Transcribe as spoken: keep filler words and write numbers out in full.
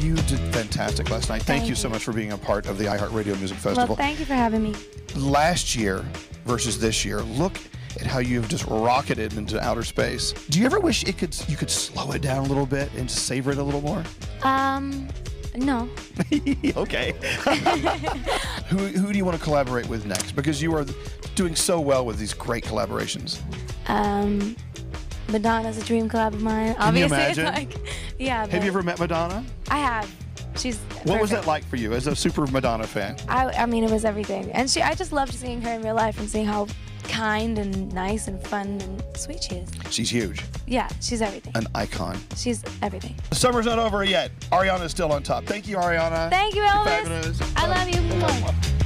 You did fantastic last night. Thank, Thank you you so much for being a part of the iHeartRadio Music Festival. Well, thank you for having me. Last year versus this year, look at how you've just rocketed into outer space. Do you ever wish it could you could slow it down a little bit and savor it a little more? Um, no. Okay. who, who do you want to collaborate with next? Because you are doing so well with these great collaborations. Um, Madonna's a dream collab of mine. Can you Obviously, imagine? it's like, yeah. Have you ever met Madonna? I have. She's What was perfect. that like for you as a super Madonna fan? I, I mean, it was everything. And she, I just loved seeing her in real life and seeing how kind and nice and fun and sweet she is. She's huge. Yeah, she's everything. An icon. She's everything. The summer's not over yet. Ariana's still on top. Thank you, Ariana. Thank you, You're Elvis. fabulous. I love you.